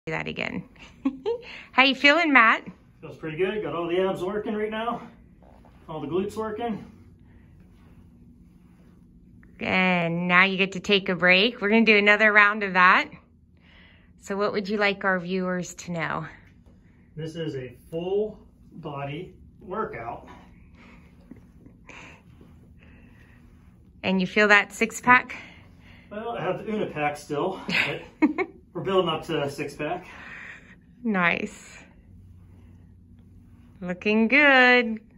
Do that again. How you feeling, Matt? Feels pretty good. Got all the abs working right now. All the glutes working. And now you get to take a break. We're going to do another round of that. So what would you like our viewers to know? This is a full body workout. And you feel that six-pack? Well, I have the Unipack still, but we're building up to a six-pack. Nice. Looking good.